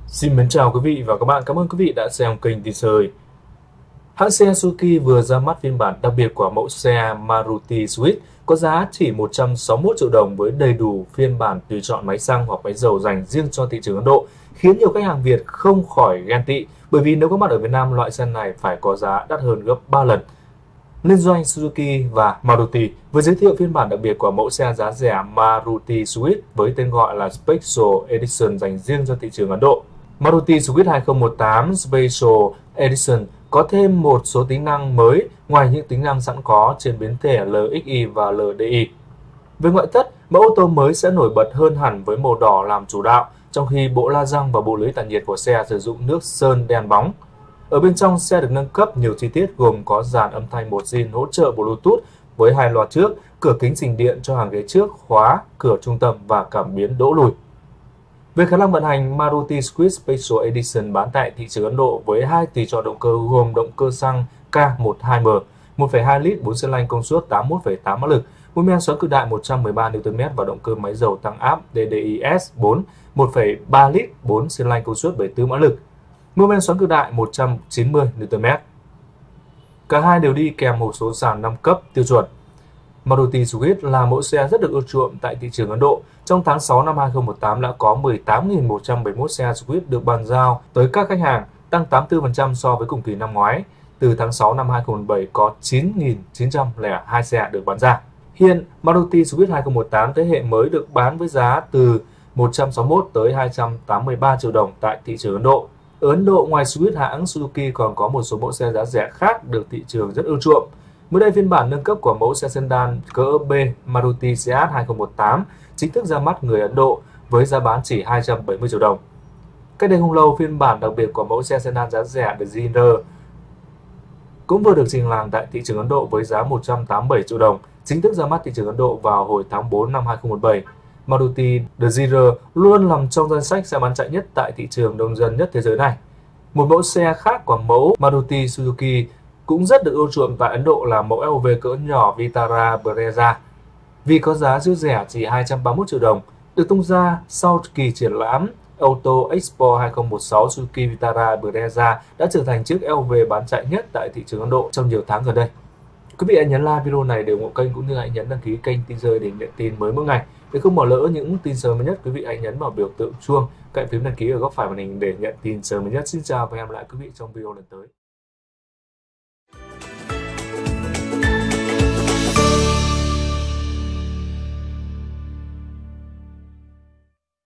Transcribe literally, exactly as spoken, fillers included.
Xin mến chào quý vị và các bạn, cảm ơn quý vị đã xem kênh tin sơi. Hãng xe Suzuki vừa ra mắt phiên bản đặc biệt của mẫu xe Maruti Swift có giá chỉ một trăm sáu mươi mốt triệu đồng với đầy đủ phiên bản tùy chọn máy xăng hoặc máy dầu dành riêng cho thị trường Ấn Độ, khiến nhiều khách hàng Việt không khỏi ghen tị, bởi vì nếu có mặt ở Việt Nam, loại xe này phải có giá đắt hơn gấp ba lần. Liên doanh Suzuki và Maruti vừa giới thiệu phiên bản đặc biệt của mẫu xe giá rẻ Maruti Swift với tên gọi là Special Edition dành riêng cho thị trường Ấn Độ. Maruti Swift hai không một tám Special Edition có thêm một số tính năng mới ngoài những tính năng sẵn có trên biến thể lờ ích i và lờ đê i. Về ngoại thất, mẫu ô tô mới sẽ nổi bật hơn hẳn với màu đỏ làm chủ đạo, trong khi bộ la răng và bộ lưới tản nhiệt của xe sử dụng nước sơn đen bóng. Ở bên trong, xe được nâng cấp nhiều chi tiết gồm có dàn âm thanh một zin hỗ trợ Bluetooth với hai loa trước, cửa kính chỉnh điện cho hàng ghế trước, khóa, cửa trung tâm và cảm biến đỗ lùi. Về khả năng vận hành, Maruti Swift Special Edition bán tại thị trường Ấn Độ với hai tùy chọn động cơ gồm động cơ xăng K mười hai M, một phẩy hai lít bốn xi lanh công suất tám mươi mốt phẩy tám mã lực, mô men xoắn cực đại một trăm mười ba Newton mét và động cơ máy dầu tăng áp đê đê i S bốn, một phẩy ba lít bốn xi lanh công suất bảy mươi tư mã lực, mô men xoắn cực đại một trăm chín mươi Newton mét. Cả hai đều đi kèm hộp số sàn năm cấp tiêu chuẩn. Maruti Swift là mẫu xe rất được ưa chuộng tại thị trường Ấn Độ. Trong tháng sáu năm hai không một tám đã có mười tám nghìn một trăm bảy mươi mốt xe Swift được bàn giao tới các khách hàng, tăng tám mươi tư phần trăm so với cùng kỳ năm ngoái. Từ tháng sáu năm hai không một bảy có chín nghìn chín trăm lẻ hai xe được bán ra. Hiện Maruti Swift hai không một tám thế hệ mới được bán với giá từ một trăm sáu mươi mốt tới hai trăm tám mươi ba triệu đồng tại thị trường Ấn Độ. Ở Ấn Độ, ngoài Swift, hãng Suzuki còn có một số mẫu xe giá rẻ khác được thị trường rất ưa chuộng. Mới đây, phiên bản nâng cấp của mẫu xe sedan cỡ B Maruti Seat hai không một tám chính thức ra mắt người Ấn Độ với giá bán chỉ hai trăm bảy mươi triệu đồng. Cách đây không lâu, phiên bản đặc biệt của mẫu xe sedan giá rẻ Dzire cũng vừa được trình làng tại thị trường Ấn Độ với giá một trăm tám mươi bảy triệu đồng, chính thức ra mắt thị trường Ấn Độ vào hồi tháng tư năm hai không một bảy. Maruti Dzire luôn nằm trong danh sách xe bán chạy nhất tại thị trường đông dân nhất thế giới này. Một mẫu xe khác của mẫu Maruti Suzuki cũng rất được ưa chuộng tại Ấn Độ là mẫu ét u vê cỡ nhỏ Vitara Brezza, vì có giá siêu rẻ chỉ hai trăm ba mươi mốt triệu đồng, được tung ra sau kỳ triển lãm Auto Expo hai không một sáu. Suzuki Vitara Brezza đã trở thành chiếc ét u vê bán chạy nhất tại thị trường Ấn Độ trong nhiều tháng gần đây. Quý vị hãy nhấn like video này để ủng hộ kênh, cũng như hãy nhấn đăng ký kênh tin sơi để nhận tin mới mỗi ngày. Để không bỏ lỡ những tin sớm mới nhất, quý vị hãy nhấn vào biểu tượng chuông cạnh phím đăng ký ở góc phải màn hình để nhận tin sớm mới nhất. Xin chào và hẹn gặp lại quý vị trong video lần tới.